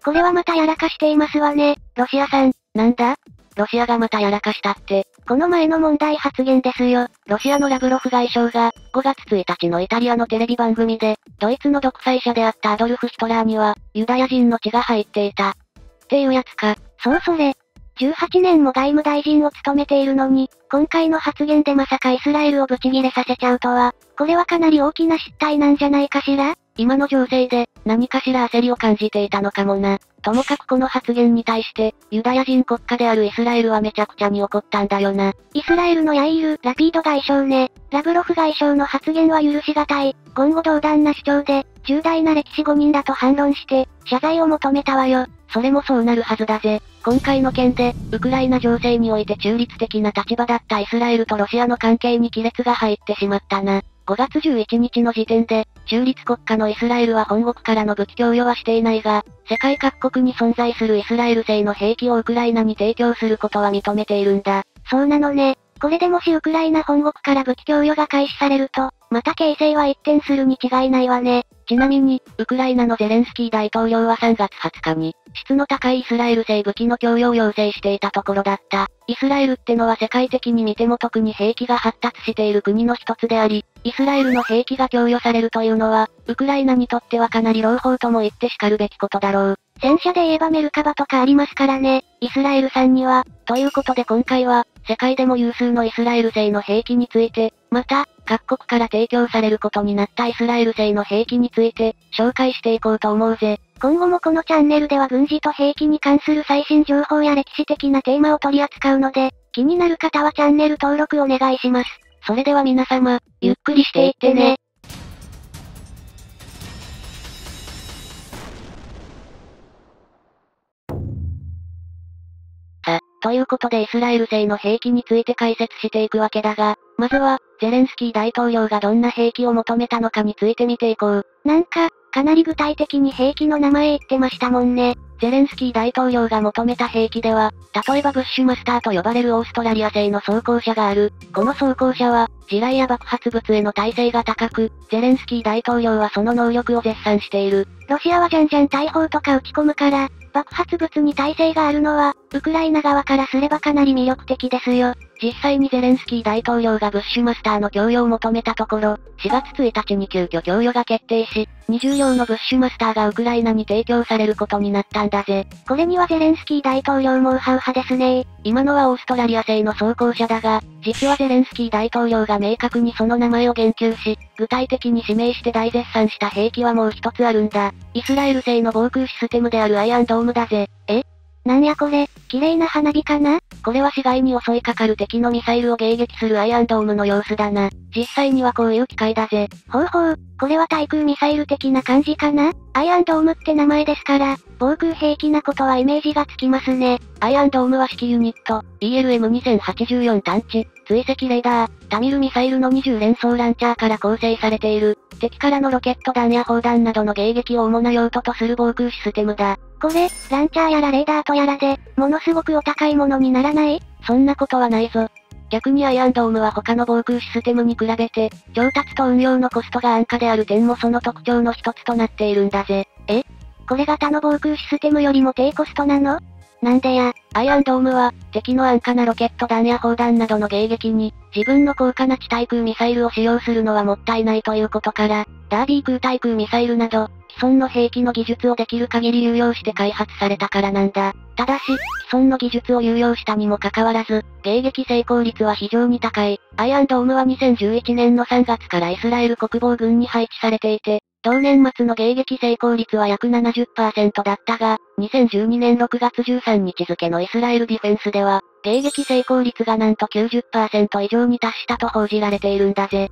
これはまたやらかしていますわね、ロシアさん。 なんだ？ロシアがまたやらかしたって。 この前の問題発言ですよ。 ロシアのラブロフ外相が、5月1日のイタリアのテレビ番組で、ドイツの独裁者であったアドルフ・ヒトラーには、ユダヤ人の血が入っていた。っていうやつか。 そうそれ。18年も外務大臣を務めているのに、今回の発言でまさかイスラエルをブチギレさせちゃうとは、これはかなり大きな失態なんじゃないかしら？ 今の情勢で、何かしら焦りを感じていたのかもな。ともかくこの発言に対して、ユダヤ人国家であるイスラエルはめちゃくちゃに怒ったんだよな。 イスラエルのヤイール・ラピード外相ね。ラブロフ外相の発言は許しがたい、言語道断な主張で、重大な歴史誤認だと反論して、謝罪を求めたわよ。 それもそうなるはずだぜ。今回の件で、ウクライナ情勢において中立的な立場だったイスラエルとロシアの関係に亀裂が入ってしまったな。5月11日の時点で、中立国家のイスラエルは本国からの武器供与はしていないが、世界各国に存在するイスラエル製の兵器をウクライナに提供することは認めているんだ。 そうなのね。これでもしウクライナ本国から武器供与が開始されると、また形勢は一転するに違いないわね。 ちなみに、ウクライナのゼレンスキー大統領は3月20日に、質の高いイスラエル製武器の供与を要請していたところだった。イスラエルってのは世界的に見ても特に兵器が発達している国の一つであり、イスラエルの兵器が供与されるというのは、ウクライナにとってはかなり朗報とも言って叱るべきことだろう。 戦車で言えばメルカバとかありますからね、イスラエルさんには。 ということで今回は、世界でも有数のイスラエル製の兵器について、また、各国から提供されることになったイスラエル製の兵器について、紹介していこうと思うぜ。 今後もこのチャンネルでは軍事と兵器に関する最新情報や歴史的なテーマを取り扱うので、気になる方はチャンネル登録お願いします。 それでは皆様、ゆっくりしていってね。ということでイスラエル製の兵器について解説していくわけだが、まずは、ゼレンスキー大統領がどんな兵器を求めたのかについて見ていこう。 なんか、かなり具体的に兵器の名前言ってましたもんね。 ゼレンスキー大統領が求めた兵器では、例えばブッシュマスターと呼ばれるオーストラリア製の装甲車がある。この装甲車は、地雷や爆発物への耐性が高く、ゼレンスキー大統領はその能力を絶賛している。 ロシアはじゃんじゃん大砲とか撃ち込むから、爆発物に耐性があるのは、ウクライナ側からすればかなり魅力的ですよ。 実際にゼレンスキー大統領がブッシュマスターの供与を求めたところ、4月1日に急遽供与が決定し、20両のブッシュマスターがウクライナに提供されることになったんだぜ。 これにはゼレンスキー大統領もウハウハですね。 今のはオーストラリア製の装甲車だが、実はゼレンスキー大統領が明確にその名前を言及し、具体的に指名して大絶賛した兵器はもう一つあるんだ。イスラエル製の防空システムであるアイアンドームだぜ。 なんやこれ、綺麗な花火かな？ これは市街に襲いかかる敵のミサイルを迎撃するアイアンドームの様子だな。実際にはこういう機械だぜ。 ほうほう、これは対空ミサイル的な感じかな？アイアンドームって名前ですから、防空兵器なことはイメージがつきますね。 アイアンドームは指揮ユニット、ELM2084 探知、追跡レーダー、タミルミサイルの20連装ランチャーから構成されている。敵からのロケット弾や砲弾などの迎撃を主な用途とする防空システムだ。 これ、ランチャーやらレーダーとやらで、ものすごくお高いものにならない？ そんなことはないぞ。逆にアイアンドームは他の防空システムに比べて、調達と運用のコストが安価である点もその特徴の一つとなっているんだぜ。 これが他の防空システムよりも低コストなの？なんでや。 アイアンドームは、敵の安価なロケット弾や砲弾などの迎撃に、自分の高価な地対空ミサイルを使用するのはもったいないということから、ダービー空対空ミサイルなど、既存の兵器の技術をできる限り有用して開発されたからなんだ。ただし、既存の技術を有用したにもかかわらず、迎撃成功率は非常に高い。アイアンドームは2011年の3月からイスラエル国防軍に配置されていて、同年末の迎撃成功率は約 70% だったが、2012年6月13日付のイスラエルディフェンスでは、迎撃成功率がなんと 90% 以上に達したと報じられているんだぜ。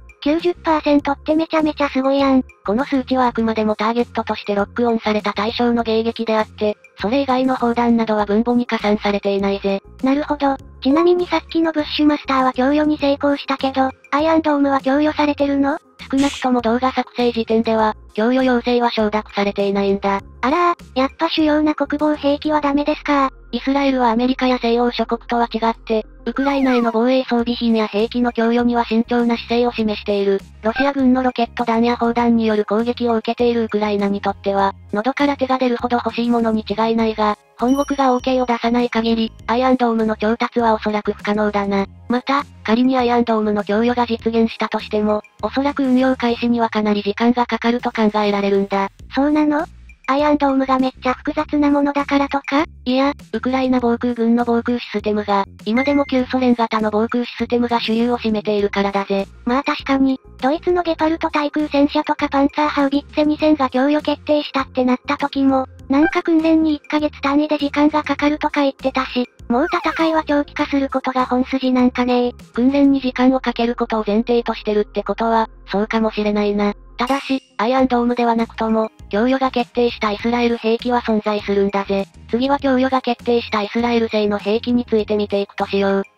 90% ってめちゃめちゃすごいやん。 この数値はあくまでもターゲットとしてロックオンされた対象の迎撃であって、それ以外の砲弾などは分母に加算されていないぜ。 なるほど。ちなみにさっきのブッシュマスターは供与に成功したけど、アイアンドームは供与されてるの？ 少なくとも動画作成時点では、供与要請は承諾されていないんだ。 あらー、やっぱ主要な国防兵器はダメですか？ イスラエルはアメリカや西欧諸国とは違って、ウクライナへの防衛装備品や兵器の供与には慎重な姿勢を示している。ロシア軍のロケット弾や砲弾による攻撃を受けているウクライナにとっては、喉から手が出るほど欲しいものに違いないが、本国が OK を出さない限り、アイアンドームの調達はおそらく不可能だな。また、仮にアイアンドームの供与が実現したとしても、おそらく運用開始にはかなり時間がかかると考えられるんだ。 そうなの？アイアンドームがめっちゃ複雑なものだからとか？ いや、ウクライナ防空軍の防空システムが、今でも旧ソ連型の防空システムが主流を占めているからだぜ。 まあ確かに、ドイツのゲパルト対空戦車とかパンツァーハウビッツェ2000が供与決定したってなった時も、なんか訓練に1ヶ月単位で時間がかかるとか言ってたし、もう戦いは長期化することが本筋なんかね。 訓練に時間をかけることを前提としてるってことは、そうかもしれないな。ただし、アイアンドームではなくとも、供与が決定したイスラエル兵器は存在するんだぜ。次は供与が決定したイスラエル製の兵器について見ていくとしよう。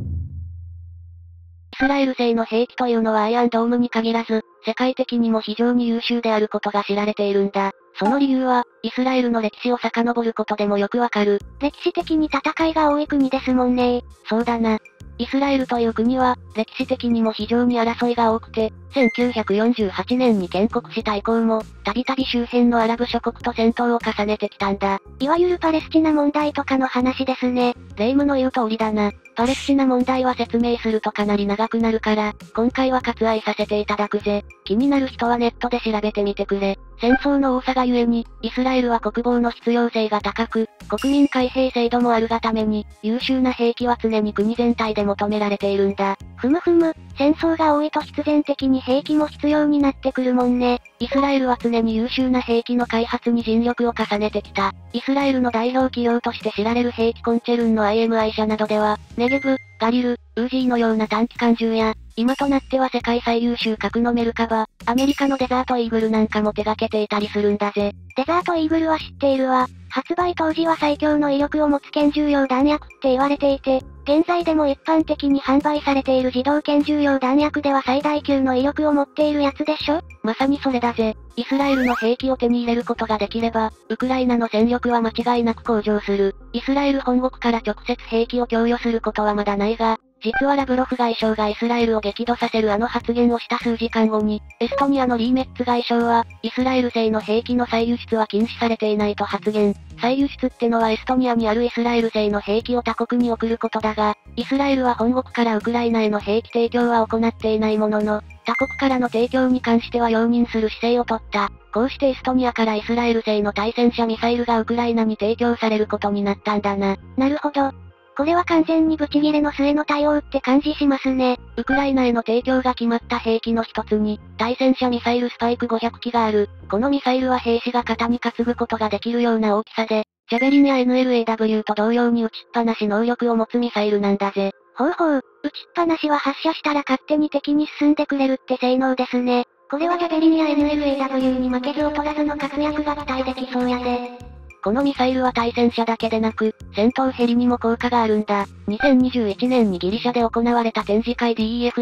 イスラエル製の兵器というのはアイアンドームに限らず、世界的にも非常に優秀であることが知られているんだ。その理由は、イスラエルの歴史を遡ることでもよくわかる。 歴史的に戦いが多い国ですもんね。 そうだな。イスラエルという国は、歴史的にも非常に争いが多くて、1948年に建国した以降も、たびたび周辺のアラブ諸国と戦闘を重ねてきたんだ。 いわゆるパレスチナ問題とかの話ですね。 霊夢の言う通りだな。パレスチナ問題は説明するとかなり長くなるから、今回は割愛させていただくぜ。気になる人はネットで調べてみてくれ。戦争の多さがゆえに、イスラエルは国防の必要性が高く、国民開閉制度もあるがために、優秀な兵器は常に国全体で求められているんだ。 ふむふむ、戦争が多いと必然的に兵器も必要になってくるもんね。 イスラエルは常に優秀な兵器の開発に尽力を重ねてきた。イスラエルの代表企業として知られる兵器コンチェルンの IMI 社などでは、ネゲブ、ガリル、ウージーのような短期間銃や、今となっては世界最優秀格のメルカバ、アメリカのデザートイーグルなんかも手掛けていたりするんだぜ。 デザートイーグルは知っているわ。発売当時は最強の威力を持つ拳銃用弾薬って言われていて、現在でも一般的に販売されている自動拳銃用弾薬では最大級の威力を持っているやつでしょ？ まさにそれだぜ。イスラエルの兵器を手に入れることができれば、ウクライナの戦力は間違いなく向上する。イスラエル本国から直接兵器を供与することはまだないが、実はラブロフ外相がイスラエルを激怒させるあの発言をした数時間後に、エストニアのリーメッツ外相は、イスラエル製の兵器の再輸出は禁止されていないと発言。再輸出ってのはエストニアにあるイスラエル製の兵器を他国に送ることだが、イスラエルは本国からウクライナへの兵器提供は行っていないものの、他国からの提供に関しては容認する姿勢を取った。こうしてエストニアからイスラエル製の対戦車ミサイルがウクライナに提供されることになったんだな。 なるほど。これは完全にブチギレの末の対応って感じしますね。 ウクライナへの提供が決まった兵器の一つに、対戦車ミサイルスパイク500機がある。このミサイルは兵士が肩に担ぐことができるような大きさで、ジャベリンや NLAW と同様に撃ちっぱなし能力を持つミサイルなんだぜ。 ほうほう、撃ちっぱなしは発射したら勝手に敵に進んでくれるって性能ですね。これはジャベリンや NLAW に負けず劣らずの活躍が期待できそうやで。 このミサイルは対戦車だけでなく、戦闘ヘリにも効果があるんだ。2021年にギリシャで行われた展示会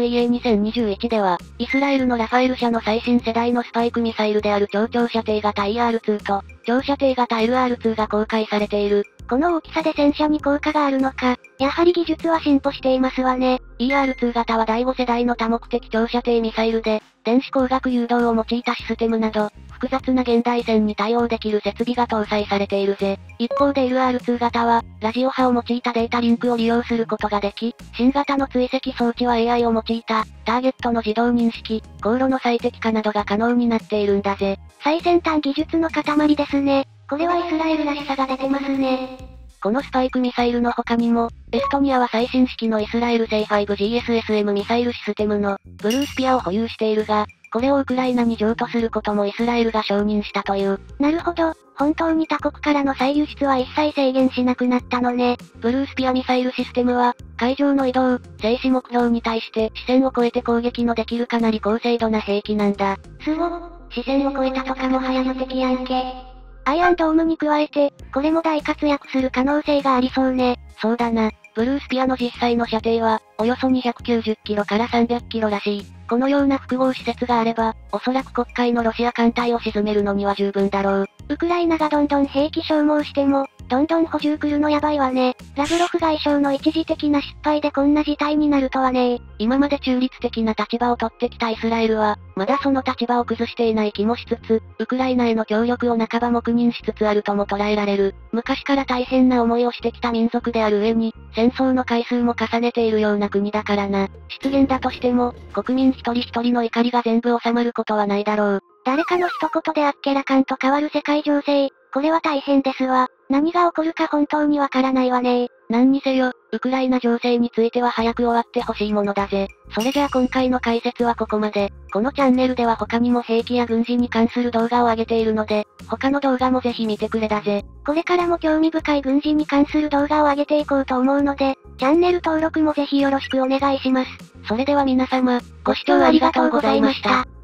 DEFEA2021 では、イスラエルのラファエル社の最新世代のスパイクミサイルである超長射程型 ER2 と、長射程型 LR2 が公開されている。 この大きさで戦車に効果があるのか、やはり技術は進歩していますわね。 ER2 型は第5世代の多目的長射程ミサイルで、電子光学誘導を用いたシステムなど、複雑な現代戦に対応できる設備が搭載されているぜ。一方で LR2 型は、ラジオ波を用いたデータリンクを利用することができ、新型の追跡装置は AI を用いた、ターゲットの自動認識、航路の最適化などが可能になっているんだぜ。 最先端技術の塊ですね。これはイスラエルらしさが出てますね。 このスパイクミサイルの他にも、エストニアは最新式のイスラエル製 5GSSM ミサイルシステムの、ブルースピアを保有しているが、これをウクライナに譲渡することもイスラエルが承認したという。 なるほど、本当に他国からの再輸出は一切制限しなくなったのね。 ブルースピアミサイルシステムは、海上の移動、静止目標に対して視線を超えて攻撃のできるかなり高精度な兵器なんだ。 すごっ、視線を超えたとかもはや無敵やんけ。アイアンドームに加えて、これも大活躍する可能性がありそうね。 そうだな。ブルースピアの実際の射程は、およそ290キロから300キロらしい。このような複合施設があれば、おそらく黒海のロシア艦隊を沈めるのには十分だろう。 ウクライナがどんどん兵器消耗しても、 どんどん補充来るのやばいわね。ラブロフ外相の一時的な失敗でこんな事態になるとはね。 今まで中立的な立場を取ってきたイスラエルは、まだその立場を崩していない気もしつつ、ウクライナへの協力を半ば黙認しつつあるとも捉えられる。昔から大変な思いをしてきた民族である上に、戦争の回数も重ねているような国だからな。失言だとしても、国民一人一人の怒りが全部収まることはないだろう。 誰かの一言であっけらかんと変わる世界情勢、これは大変ですわ。何が起こるか本当にわからないわね。 何にせよ、ウクライナ情勢については早く終わってほしいものだぜ。それじゃあ今回の解説はここまで。このチャンネルでは他にも兵器や軍事に関する動画を上げているので、他の動画もぜひ見てくれだぜ。 これからも興味深い軍事に関する動画を上げていこうと思うので、チャンネル登録もぜひよろしくお願いします。 それでは皆様、ご視聴ありがとうございました。